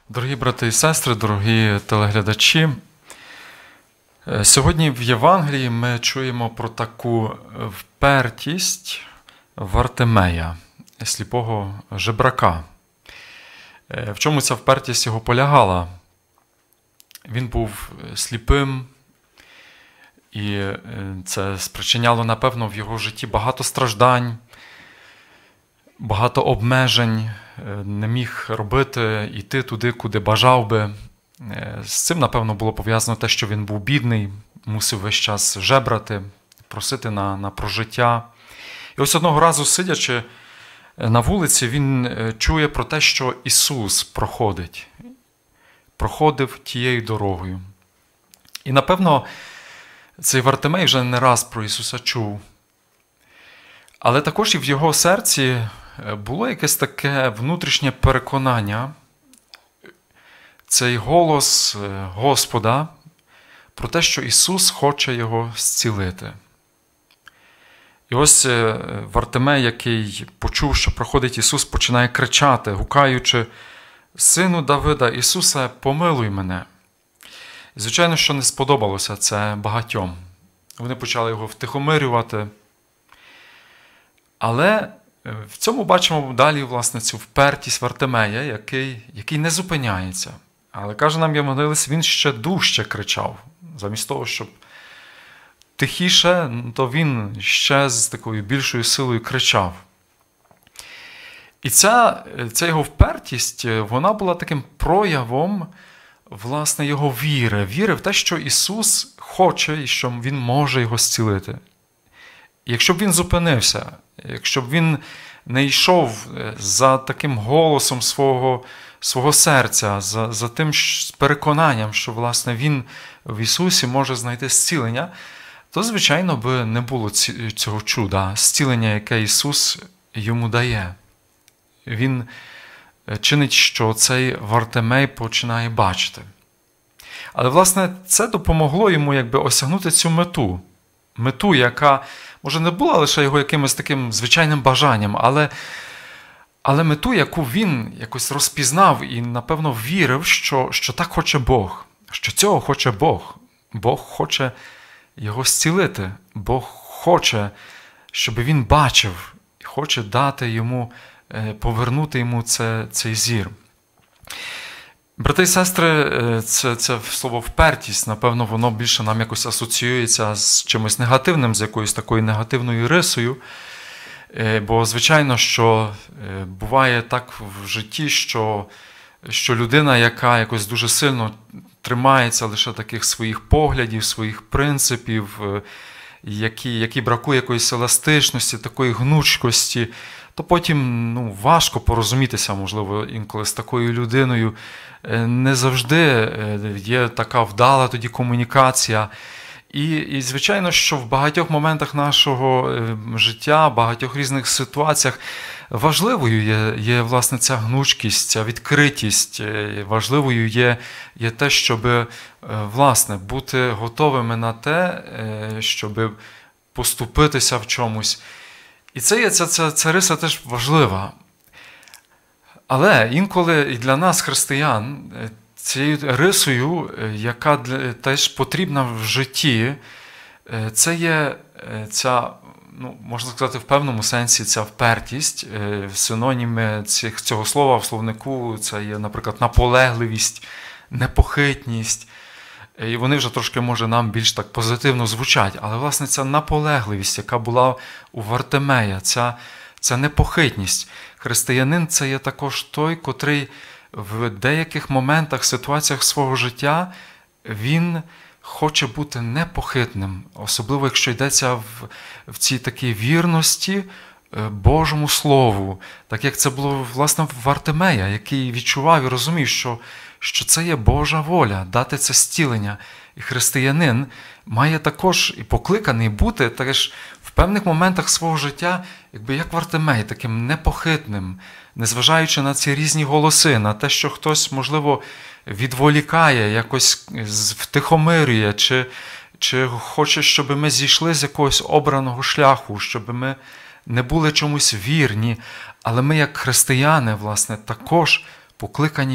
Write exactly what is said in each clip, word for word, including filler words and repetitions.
Дорогі брати і сестри, дорогі телеглядачі, сьогодні в Євангелії ми чуємо про таку впертість Вартимея, сліпого жебрака. В чому ця впертість його полягала? Він був сліпим, і це спричиняло, напевно, в його житті багато страждань, багато обмежень, не міг робити, йти туди, куди бажав би. З цим, напевно, було пов'язано те, що він був бідний, мусив весь час жебрати, просити на, на прожиття. І ось одного разу, сидячи на вулиці, він чує про те, що Ісус проходить, проходив тією дорогою. І, напевно, цей Вартимей вже не раз про Ісуса чув. Але також і в його серці було якесь таке внутрішнє переконання, цей голос Господа про те, що Ісус хоче його зцілити. І ось Вартимей, який почув, що проходить Ісус, починає кричати, гукаючи: «Сину Давида, Ісусе, помилуй мене!» І, звичайно, що не сподобалося це багатьом. Вони почали його втихомирювати. Але в цьому бачимо далі, власне, цю впертість Вартимея, який, який не зупиняється. Але, каже нам Євангелист, він ще дужче кричав. Замість того, щоб тихіше, то він ще з такою більшою силою кричав. І ця, ця його впертість, вона була таким проявом, власне, його віри. Віри в те, що Ісус хоче і що Він може його зцілити. І якщо б він зупинився, якщо б він не йшов за таким голосом свого, свого серця, за, за тим переконанням, що, власне, він в Ісусі може знайти зцілення, то, звичайно, би не було цього чуда, зцілення, яке Ісус йому дає. Він чинить, що цей Вартимей починає бачити. Але, власне, це допомогло йому якби осягнути цю мету. Мету, яка, може, не була лише його якимось таким звичайним бажанням, але, але мету, яку він якось розпізнав і, напевно, вірив, що, що так хоче Бог, що цього хоче Бог. Бог хоче його зцілити. Бог хоче, щоб він бачив, і хоче дати йому, повернути йому це, цей зір. Брати і сестри, це, це слово «впертість», напевно, воно більше нам якось асоціюється з чимось негативним, з якоюсь такою негативною рисою. Бо, звичайно, що буває так в житті, що, що людина, яка якось дуже сильно тримається лише таких своїх поглядів, своїх принципів, які, які бракує якоїсь еластичності, такої гнучкості, то потім ну, важко порозумітися, можливо, інколи з такою людиною. Не завжди є така вдала тоді комунікація. І, і, звичайно, що в багатьох моментах нашого життя, в багатьох різних ситуаціях важливою є, є власне, ця гнучкість, ця відкритість. Важливою є, є те, щоб, власне, бути готовими на те, щоб поступитися в чомусь. І це є, ця, ця, ця риса теж важлива. Але інколи і для нас, християн, цією рисою, яка теж потрібна в житті, це є ця, ну, можна сказати, в певному сенсі ця впертість. Синоніми цих, цього слова в словнику це є, наприклад, наполегливість, непохитність. І вони вже трошки, може, нам більш так позитивно звучать. Але, власне, ця наполегливість, яка була у Вартимея, ця, ця непохитність. Християнин – це є також той, котрий в деяких моментах, ситуаціях свого життя, він хоче бути непохитним. Особливо, якщо йдеться в, в цій такій вірності Божому Слову. Так як це було, власне, в Вартимея, який відчував і розумів, що що це є Божа воля, дати це зцілення. І християнин має також і покликаний бути теж в певних моментах свого життя, якби як Вартимей, таким непохитним, незважаючи на ці різні голоси, на те, що хтось, можливо, відволікає, якось втихомирює, чи, чи хоче, щоб ми зійшли з якогось обраного шляху, щоб ми не були чомусь вірні, але ми, як християни, власне, також покликані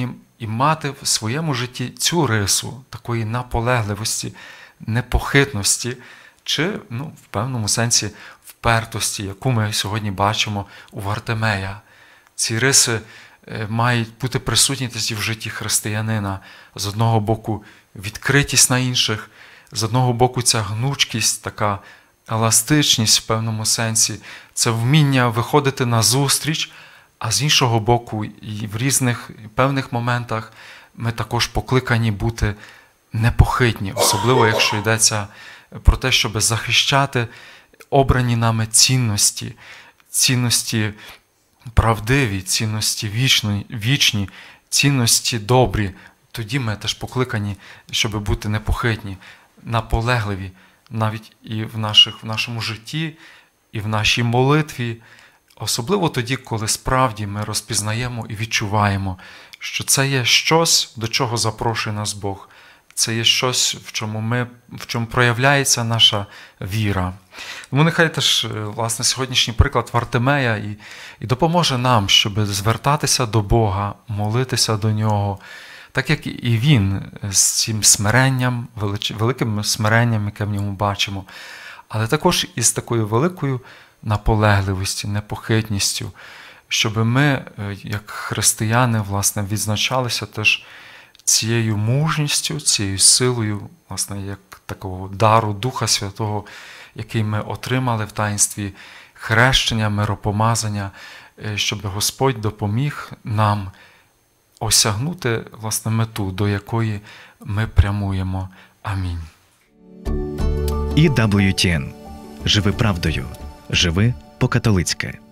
і мати в своєму житті цю рису такої наполегливості, непохитності, чи, ну, в певному сенсі, впертості, яку ми сьогодні бачимо у Вартимея. Ці риси мають бути присутні тоді в житті християнина. З одного боку, відкритість на інших, з одного боку, ця гнучкість, така еластичність в певному сенсі, це вміння виходити на зустріч, а з іншого боку, і в різних певних моментах ми також покликані бути непохитні, особливо якщо йдеться про те, щоб захищати обрані нами цінності, цінності правдиві, цінності вічні, вічні, цінності добрі. Тоді ми теж покликані, щоб бути непохитні, наполегливі, навіть і в, наших, в нашому житті, і в нашій молитві. Особливо тоді, коли справді ми розпізнаємо і відчуваємо, що це є щось, до чого запрошує нас Бог. Це є щось, в чому, ми, в чому проявляється наша віра. Тому нехай теж, власне, сьогоднішній приклад Вартимея і, і допоможе нам, щоб звертатися до Бога, молитися до Нього, так як і він з цим смиренням, велич, великим смиренням, яке в ньому бачимо, але також із такою великою наполегливістю, непохитністю, щоб ми, як християни, власне, відзначалися теж цією мужністю, цією силою, власне, як такого дару Духа Святого, який ми отримали в таїнстві хрещення, миропомазання, щоб Господь допоміг нам осягнути, власне, мету, до якої ми прямуємо. Амінь. і дабл ю ті ен. Живи правдою. Живи по-католицьки.